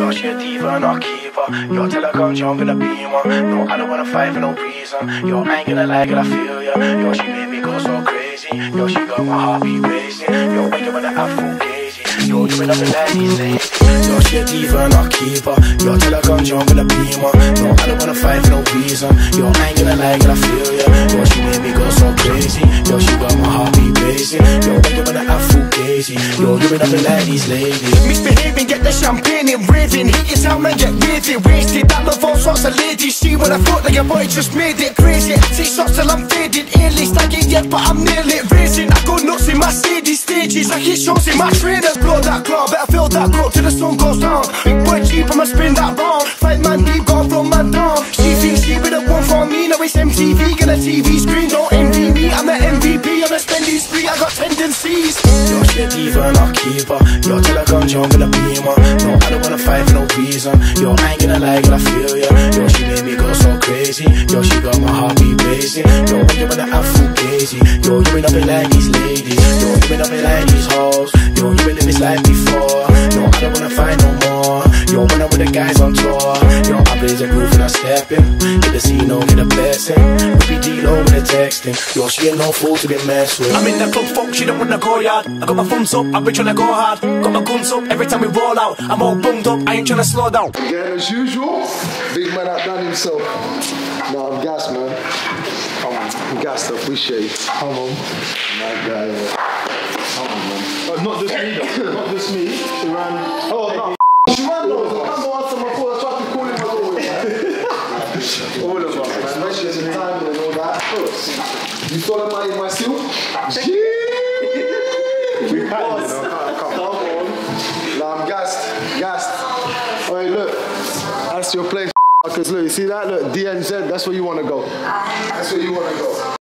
Yo, she a diva, not keeper. Yo, tell her come jump in the beamer. No, I don't wanna fight for no reason. Yo, I ain't gonna lie, girl, I feel ya. Yo, she made me go so crazy. Yo, she got my heartbeat racing. Yo, when you wanna have full crazy. Yo, you been up in like these ladies. Yo, she a diva, not keeper. Yo, tell her come jump in the beamer. No, I don't wanna fight for no reason. Yo, I ain't gonna lie, girl, I feel ya. Yo, she made me go so crazy. Yo, she got my heartbeat racing. Yo, when you wanna have full crazy. Yo, you been up in like these ladies. Misbehaving, get the champagne and raving. Hit your town and get raving. Wasted, that love all sorts of ladies. She would have thought that your boy just made it crazy. 6 shots till I'm faded. Ain't least I get yet, but I'm nearly racing. I go nuts in my Mercedes stages. I hit shows in my trainers. Blow that club, better fill that cup till the sun goes down. Big boy cheap, I'ma spin that round. 5 man deep, gone from man down. She thinks she be the one for me. Now it's MTV, get a TV screen. Don't envy me, I'm the MVP. I'm a spending spree, I got tendencies. Yo, she a diva, not keeper. Yo, tell her come jump in the beamer. No, I don't wanna fight for no reason. Yo, I ain't gonna lie, girl, I feel ya. Yo, she made me go so crazy. Yo, she got my heartbeat racing. Yo, when you wanna have full crazy. Yo, you been up in like these ladies. Yo, you been up in like these hoes. Yo, you been living this life before. Yo, I don't wanna fight no more. Yo, when I'm with the guys on tour. Yo, I blaze a groove and I step in. Get the scene, no, get a blessing. We D-Lo with the texting. Yo, she ain't no fool to get messed with. I'm in the club, fuck, she don't wanna go yard. I got my thumbs up, I've been tryna go hard. Got my guns up, every time we roll out. I'm all bummed up, I ain't tryna slow down. Again, as usual, big man outdone himself. No, I'm gassed, man. Come on. I'm gassed, I appreciate it. Come on. My guy, yeah. Come on, man. Not just me, though. Not just me. She ran. Oh, no. She ran, though. I can't go answer my phone. I tried to call him as always, man. All of us, man. Measures and timing and all that. You follow my seal? We can't, you know. Come on. Nah, I'm gassed. Alright, look. That's your place. Because look, you see that? Look, DNZ, that's where you want to go. That's where you want to go.